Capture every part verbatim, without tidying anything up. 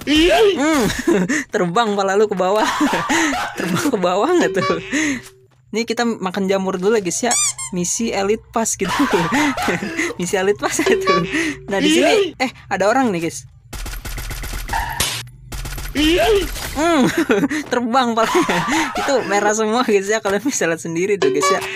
Hmm, terbang pala lu ke bawah. Terbang ke bawah nggak tuh? Nih kita makan jamur dulu guys ya. Misi Elite Pass gitu. Misi Elite Pass itu. Nah di sini eh ada orang nih guys. Hmm, terbang palanya. Itu merah semua guys ya. Kalian bisa lihat sendiri tuh guys ya.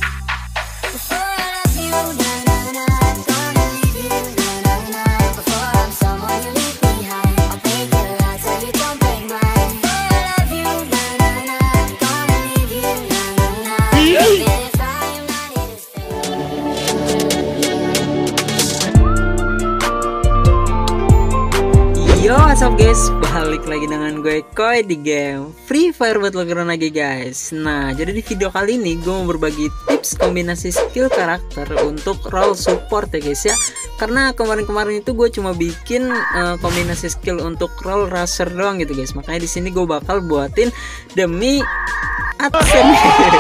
Yo, what's up guys, balik lagi dengan gue Koi di game Free Fire Battleground lagi guys. Nah, jadi di video kali ini gue mau berbagi tips kombinasi skill karakter untuk role support ya guys ya. Karena kemarin-kemarin itu gue cuma bikin uh, kombinasi skill untuk role racer doang gitu guys. Makanya di sini gue bakal buatin demi AdSense.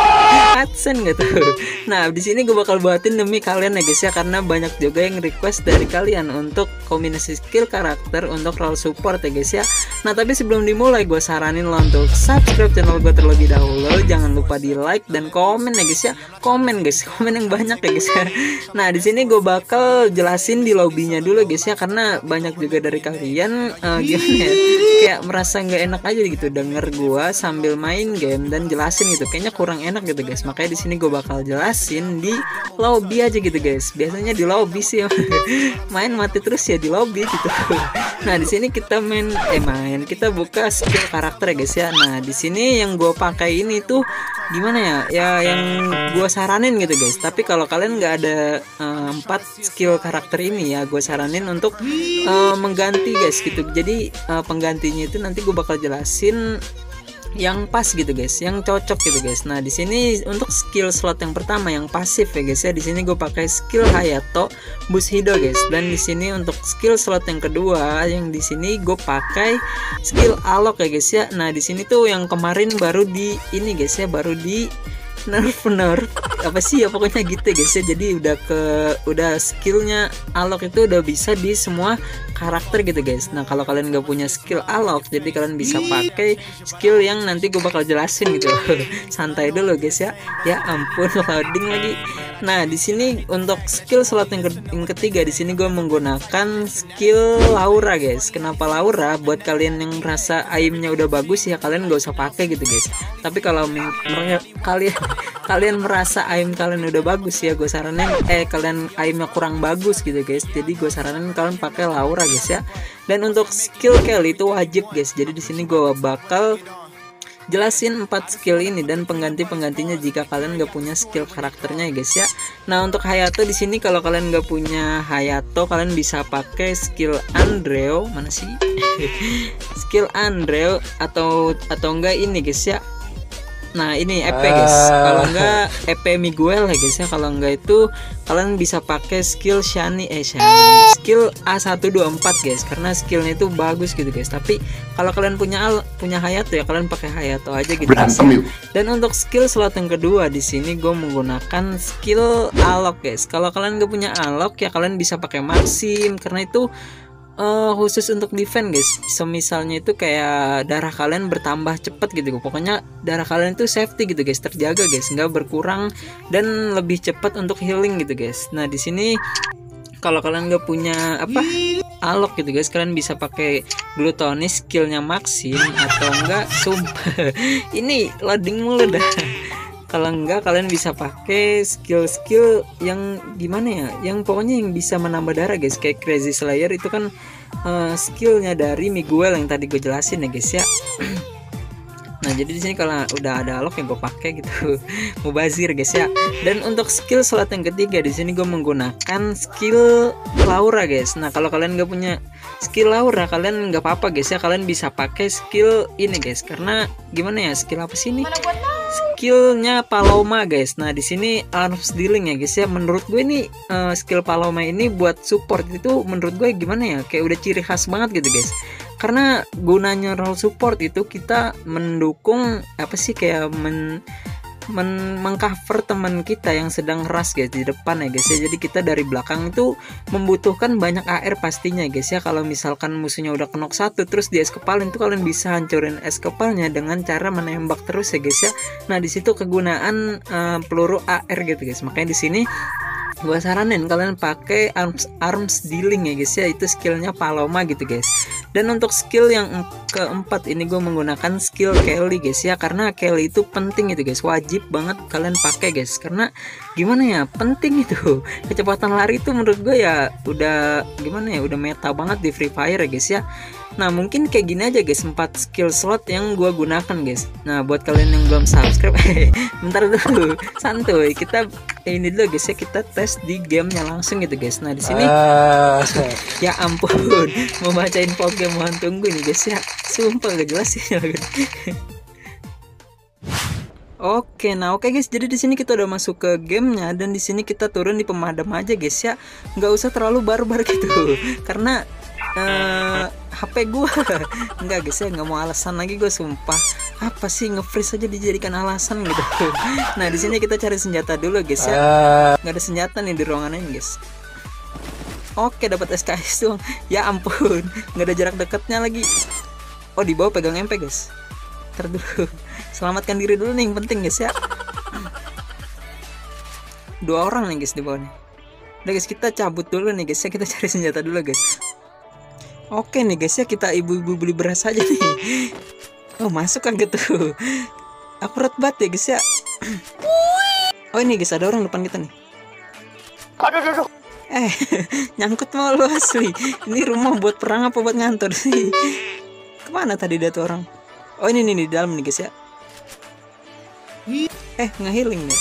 AdSense gitu. Nah, di sini gue bakal buatin demi kalian ya guys ya, karena banyak juga yang request dari kalian untuk kombinasi skill karakter untuk role support ya guys ya. Nah, tapi sebelum dimulai gue saranin lo untuk subscribe channel gue terlebih dahulu. Jangan lupa di like dan komen ya guys ya. Komen guys, komen yang banyak ya guys ya. Nah, di sini gue bakal jelasin di lobbynya dulu guys ya, karena banyak juga dari kalian uh, gimana ya, kayak merasa nggak enak aja gitu denger gue sambil main game dan jelasin gitu, kayaknya kurang enak gitu guys. Makanya di sini gue bakal jelasin di lobby aja gitu guys. Biasanya di lobby sih main mati terus ya di lobby gitu. Nah, di sini kita main eh main kita buka skill karakter ya guys ya. Nah, di sini yang gue pakai ini tuh gimana ya? Ya yang gue saranin gitu guys. Tapi kalau kalian nggak ada empat uh, skill karakter ini ya, gue saranin untuk uh, mengganti guys gitu. Jadi uh, penggantinya itu nanti gue bakal jelasin yang pas gitu guys, yang cocok gitu guys. Nah, di sini untuk skill slot yang pertama yang pasif ya guys ya. Di sini gue pakai skill Hayato Bushido guys. Dan di sini untuk skill slot yang kedua yang di sini gue pakai skill Alok ya guys ya. Nah, di sini tuh yang kemarin baru di ini guys ya, baru di nerf nerf apa sih ya pokoknya gitu guys ya. Jadi udah ke udah skillnya Alok itu udah bisa di semua karakter gitu guys. Nah, kalau kalian nggak punya skill Alok, jadi kalian bisa pakai skill yang nanti gue bakal jelasin gitu. Santai dulu guys ya. Ya ampun, loading lagi. Nah, di sini untuk skill slot yang, ke yang ketiga di sini gue menggunakan skill Laura guys. Kenapa Laura? Buat kalian yang merasa aimnya udah bagus ya kalian nggak usah pakai gitu guys. Tapi kalau kalian kalian merasa aim kalian udah bagus ya, gue saranin eh kalian aimnya kurang bagus gitu guys. Jadi gue saranin kalian pakai Laura guys ya. Dan untuk skill kill itu wajib guys. Jadi di sini gue bakal jelasin empat skill ini dan pengganti-penggantinya jika kalian nggak punya skill karakternya ya guys ya. Nah, untuk Hayato di sini kalau kalian nggak punya Hayato, kalian bisa pakai skill Andreo. Mana sih? Skill Andreo atau atau enggak ini guys ya. Nah, ini E P guys. Kalau enggak E P Miguel ya guys ya. Kalau enggak itu kalian bisa pakai skill Shani eh Shani. Skill A satu dua empat guys, karena skillnya itu bagus gitu guys. Tapi kalau kalian punya al punya Hayato ya kalian pakai Hayato aja gitu guys ya. Dan untuk skill slot yang kedua di sini gue menggunakan skill Alok guys. Kalau kalian nggak punya Alok ya kalian bisa pakai Maxim, karena itu Uh, khusus untuk defense guys. Semisalnya itu kayak darah kalian bertambah cepat gitu. Pokoknya darah kalian itu safety gitu guys, terjaga guys, nggak berkurang dan lebih cepat untuk healing gitu guys. Nah, di sini kalau kalian nggak punya apa Alok gitu guys, kalian bisa pakai Glutonis skillnya Maxim atau enggak sumpah ini loading mulu dah. Kalau enggak kalian bisa pakai skill-skill yang gimana ya, yang pokoknya yang bisa menambah darah guys, kayak Crazy Slayer itu kan uh, skillnya dari Miguel yang tadi gue jelasin ya guys ya. Nah, jadi di sini kalau udah ada Alok yang gue pakai gitu, mubazir guys ya. Dan untuk skill slot yang ketiga di sini gue menggunakan skill Laura guys. Nah, kalau kalian nggak punya skill Laura kalian nggak apa-apa guys ya, kalian bisa pakai skill ini guys. Karena gimana ya, skill apa sih ini? Skillnya Paloma guys. Nah, di sini arms dealing ya guys ya. Menurut gue ini uh, skill Paloma ini buat support itu menurut gue gimana ya, kayak udah ciri khas banget gitu guys. Karena gunanya role support itu kita mendukung apa sih, kayak men men mengcover teman kita yang sedang rush guys di depan ya guys ya. Jadi kita dari belakang itu membutuhkan banyak A R pastinya guys ya. Kalau misalkan musuhnya udah kenok satu terus di es kepalin tuh kalian bisa hancurin es kepalnya dengan cara menembak terus ya guys ya. Nah di situ kegunaan uh, peluru A R gitu guys. Makanya di sini gua saranin kalian pakai arms arms dealing ya guys ya. Itu skillnya Paloma gitu guys. Dan untuk skill yang keempat ini gue menggunakan skill Kelly guys ya, karena Kelly itu penting itu guys, wajib banget kalian pakai guys. Karena gimana ya, penting itu. Kecepatan lari itu menurut gue ya udah gimana ya, udah meta banget di Free Fire ya guys ya. Nah mungkin kayak gini aja guys, empat skill slot yang gue gunakan guys. Nah buat kalian yang belum subscribe, bentar dulu, santuy, kita ini dulu guys ya, kita tes di gamenya langsung gitu guys. Nah di sini uh. ya ampun, mau baca info game, mohon tunggu nih guys ya, sumpah gak jelas ya. Oke, nah oke guys, jadi di sini kita udah masuk ke gamenya dan di sini kita turun di pemadam aja guys ya, nggak usah terlalu barbar gitu, karena uh, H P gue enggak guys ya, nggak mau alasan lagi gue, sumpah apa sih nge-freeze aja dijadikan alasan gitu. Nah di sini kita cari senjata dulu guys ya, nggak ada senjata nih di ruangan ini guys. Oke, dapat S K S dong, ya ampun, nggak ada jarak dekatnya lagi. Oh di bawah pegang M P guys, ntar dulu, selamatkan diri dulu nih, yang penting guys ya. Dua orang nih guys di bawah nih. Udah guys, kita cabut dulu nih guys ya, kita cari senjata dulu guys. Oke nih guys ya, kita ibu-ibu beli beras aja nih. Oh masuk kan gitu, akurat banget ya guys ya. Oh ini guys, ada orang depan kita nih. Eh nyangkut mau lu asli. Ini rumah buat perang apa buat ngantor sih? Kemana tadi dia tuh orang? Oh ini nih di dalam nih guys ya. Eh ngehealing nih.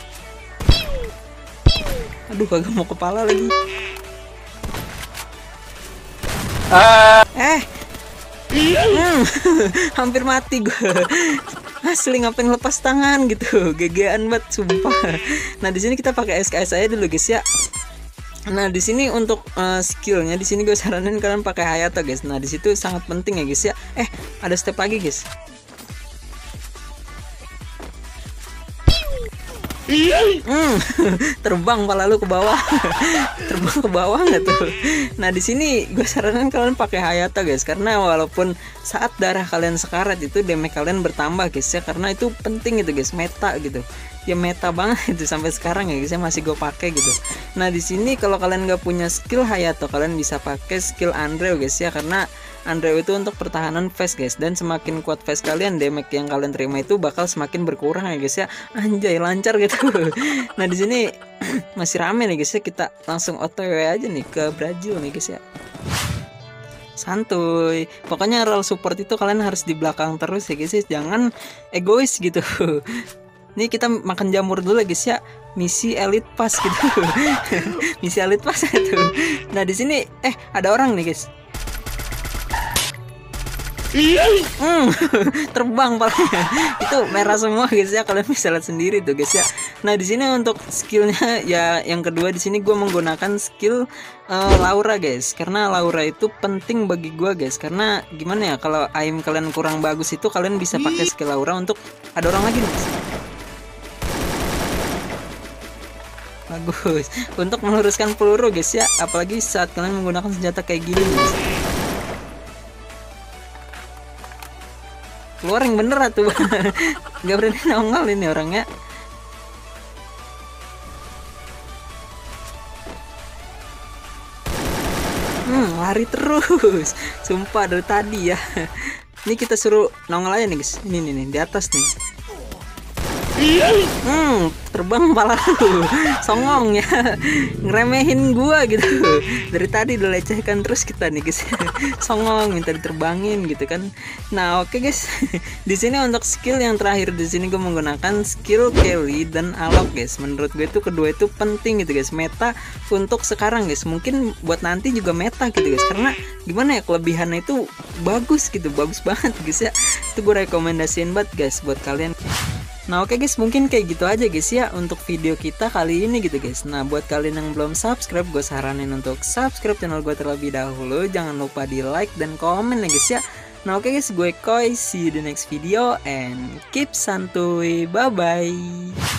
Aduh kagak mau kepala lagi. Uh. Eh, hmm, hampir mati gue. Asli ngapain lepas tangan gitu, gegean banget sumpah. Nah di sini kita pakai S K S aja dulu guys ya. Nah di sini untuk uh, skillnya, di sini gue saranin kalian pakai Hayato guys. Nah di situ sangat penting ya guys ya. Eh ada step lagi guys. Hmm, terbang pala lu ke bawah. Terbang ke bawah nggak tuh? Nah di sini gue saranin kalian pakai Hayato guys, karena walaupun saat darah kalian sekarat itu damage kalian bertambah guys ya, karena itu penting itu guys, meta gitu ya, meta banget itu sampai sekarang ya guys ya, masih gue pakai gitu. Nah di sini kalau kalian nggak punya skill Hayato, kalian bisa pakai skill Andrew guys ya, karena Andrew itu untuk pertahanan face guys, dan semakin kuat face kalian, damage yang kalian terima itu bakal semakin berkurang ya guys ya. Anjay lancar gitu. Nah di sini masih rame nih guys ya, kita langsung O T W aja nih ke Brazil nih guys ya. Santuy, pokoknya role support itu kalian harus di belakang terus ya guys ya, jangan egois gitu. Nih kita makan jamur dulu guys ya, misi elite pass gitu. Misi elite pass itu. Nah di sini eh ada orang nih guys. Hmm, terbang palanya. Itu merah semua guys ya, kalian bisa lihat sendiri tuh guys ya. Nah di sini untuk skillnya ya, yang kedua di sini gue menggunakan skill uh, Laura guys, karena Laura itu penting bagi gue guys. Karena gimana ya, kalau aim kalian kurang bagus itu kalian bisa pakai skill Laura untuk ada orang lagi nih guys. Bagus untuk meluruskan peluru guys ya, apalagi saat kalian menggunakan senjata kayak gini guys. Keluar yang bener atuh. Gak berani nongol ini orangnya. Hmm, lari terus. Sumpah dari tadi ya. Ini kita suruh nongol aja nih guys. Ini nih, nih di atas nih. Hmm, terbang pala lu. Songong ya. Ngeremehin gua gitu. Dari tadi udah lecehkan terus kita nih guys. Songong minta diterbangin gitu kan. Nah, oke okay guys. Di sini untuk skill yang terakhir di sini gue menggunakan skill Kelly dan Alok guys. Menurut gue itu kedua itu penting gitu guys. Meta untuk sekarang guys. Mungkin buat nanti juga meta gitu guys. Karena gimana ya, kelebihannya itu bagus gitu. Bagus banget guys ya. Itu gue rekomendasiin banget guys buat kalian. Nah oke okay guys, mungkin kayak gitu aja guys ya untuk video kita kali ini gitu guys. Nah buat kalian yang belum subscribe, gue saranin untuk subscribe channel gue terlebih dahulu. Jangan lupa di like dan komen ya guys ya. Nah oke guys, gue Koi, see you the next video and keep santuy, bye bye.